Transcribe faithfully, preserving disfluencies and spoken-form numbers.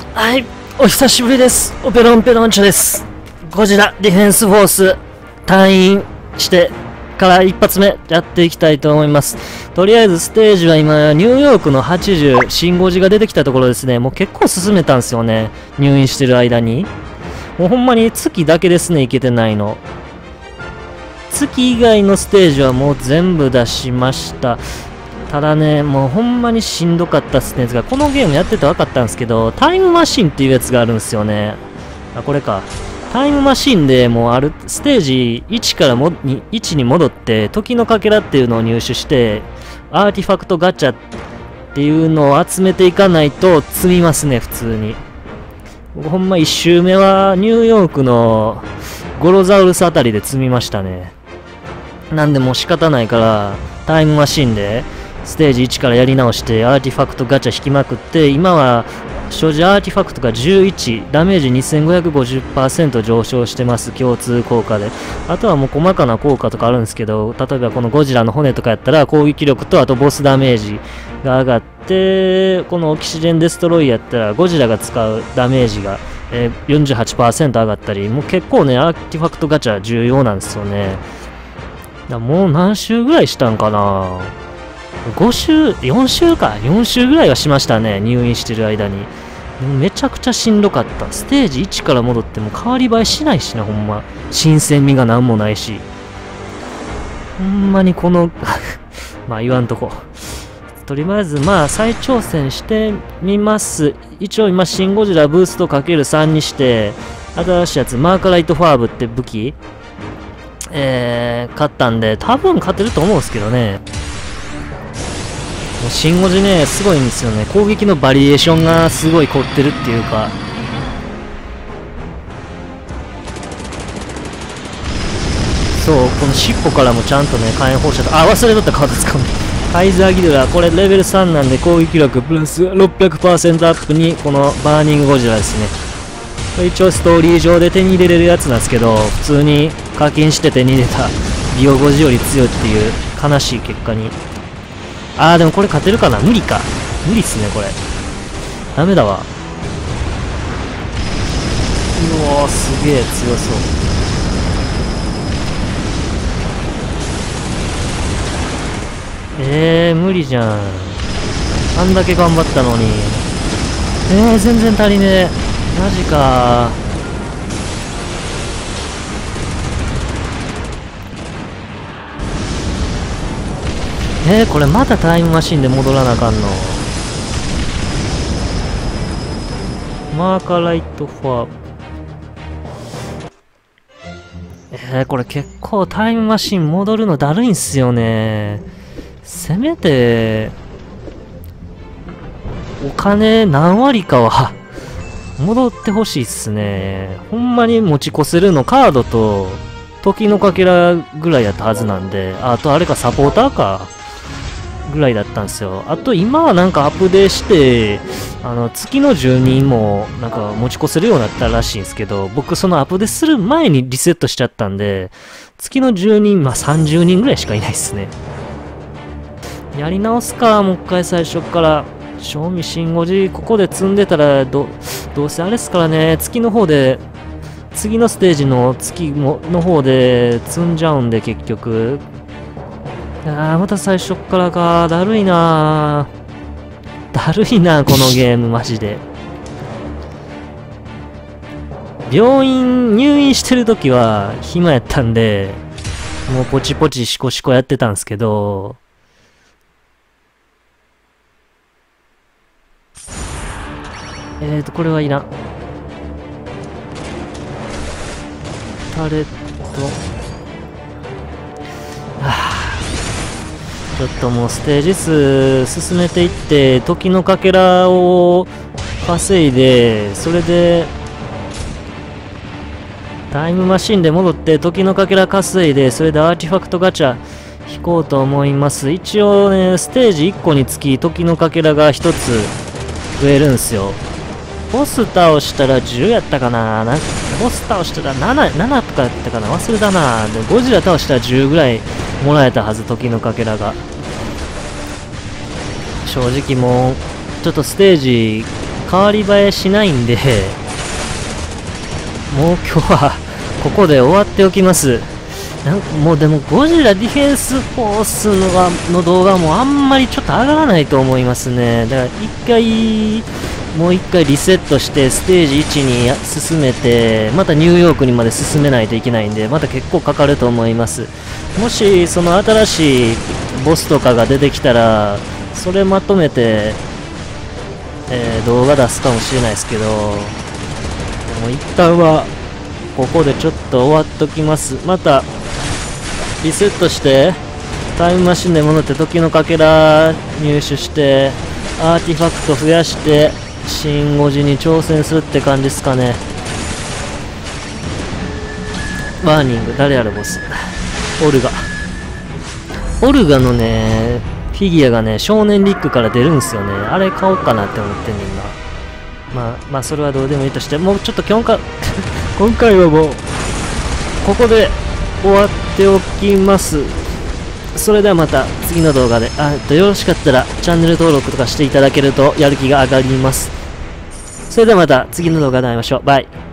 はい、お久しぶりです。オペロンペロンチョです。ゴジラディフェンスフォース退院してから一発目やっていきたいと思います。とりあえずステージは今ニューヨークのはちじゅう、新ゴジが出てきたところですね。もう結構進めたんですよね、入院してる間に。もうほんまに月だけですね、いけてないの。月以外のステージはもう全部出しました。ただね、もうほんまにしんどかったっすね。がこのゲームやってて分かったんですけど、タイムマシンっていうやつがあるんですよね。あ、これか。タイムマシンでもうある、ステージいちからもにいちに戻って、時のかけらっていうのを入手して、アーティファクトガチャっていうのを集めていかないと積みますね、普通に。ほんまいち周目はニューヨークのゴロザウルスあたりで積みましたね。なんでもう仕方ないから、タイムマシンで、ステージいちからやり直してアーティファクトガチャ引きまくって、今は所持アーティファクトがじゅういち、ダメージにせんごひゃくごじゅっパーセント 上昇してます、共通効果で。あとはもう細かな効果とかあるんですけど、例えばこのゴジラの骨とかやったら攻撃力とあとボスダメージが上がって、このオキシジェンデストロイやったらゴジラが使うダメージが、えー、よんじゅうはちパーセント 上がったり、もう結構ねアーティファクトガチャ重要なんですよね。だもう何周ぐらいしたんかな、ご週、よん週か。よん週ぐらいはしましたね。入院してる間に。めちゃくちゃしんどかった。ステージいちから戻っても変わり映えしないしな、ほんま。新鮮味がなんもないし。ほんまにこの、まあ言わんとこ。とりあえず、まあ再挑戦してみます。一応今、シンゴジラブースト かけるさん にして、新しいやつ、マーカライトファーブって武器、えー、買ったんで、多分勝てると思うんですけどね。シンゴジね、すごいんですよね。攻撃のバリエーションがすごい凝ってるっていうか。そう、この尻尾からもちゃんとね、火炎放射と、あ、忘れとったカード使うの。カイザーギドラ、これレベルさんなんで攻撃力プラス ろっぴゃくパーセント アップに、このバーニングゴジラですね。これ一応ストーリー上で手に入れれるやつなんですけど、普通に課金して手に入れたビオゴジより強いっていう悲しい結果に。あーでもこれ勝てるかな、無理か。無理っすね、これ。ダメだわ。うおー、すげえ強そう。えー、無理じゃん。あんだけ頑張ったのに。えー、全然足りねえ。マジかー。えー、これまたタイムマシンで戻らなあかんの。マーカーライトファー。えー、これ結構タイムマシン戻るのだるいんすよね。せめて、お金何割かは戻ってほしいっすね。ほんまに持ち越せるのカードと時のかけらぐらいやったはずなんで、あとあれかサポーターか。ぐらいだったんですよ。あと今はなんかアップデーして、あの月の住人もなんか持ち越せるようになったらしいんですけど、僕そのアップデートする前にリセットしちゃったんで、月の住人、まあさんじゅうにんぐらいしかいないですね。やり直すか、もう一回最初から。賞味シンゴジ、ここで積んでたらど、どうせあれっすからね、月の方で、次のステージの月もの方で積んじゃうんで結局。あー、また最初っからか。だるいなー。だるいなー、このゲーム、マジで。病院、入院してるときは暇やったんで、もうポチポチシコシコやってたんですけど、えーと、これはいらん。タレット。はぁ。ちょっともうステージ数進めていって、時のかけらを稼いで、それで、タイムマシンで戻って時のかけら稼いで、それでアーティファクトガチャ引こうと思います。一応ね、ステージいっこにつき時のかけらがひとつ増えるんすよ。ボス倒したらじゅうやったかな、なんかボス倒したらなな、ななとかやったかな、忘れたな。でゴジラ倒したらじゅうぐらいもらえたはず、時のかけらが。正直もうちょっとステージ変わり映えしないんで、もう今日はここで終わっておきます。なんかもうでもゴジラディフェンスフォースのがの動画もあんまりちょっと上がらないと思いますね。だから一回、もう一回リセットしてステージいちに進めて、またニューヨークにまで進めないといけないんで、また結構かかると思います。もしその新しいボスとかが出てきたら、それまとめて、えー、動画出すかもしれないですけど、でも一旦はここでちょっと終わっときます。またリセットしてタイムマシンで戻って時のかけら入手してアーティファクト増やして新ゴジに挑戦するって感じですかね。ワーニング、誰やるボス、オルガ。オルガのねフィギュアがね少年リックから出るんですよね。あれ買おうかなって思ってんねんな。まあまあそれはどうでもいいとして、もうちょっと今回今回はもうここで終わっておきます。それではまた次の動画で、あとよろしかったらチャンネル登録とかしていただけるとやる気が上がります。それではまた次の動画で会いましょう。バイ。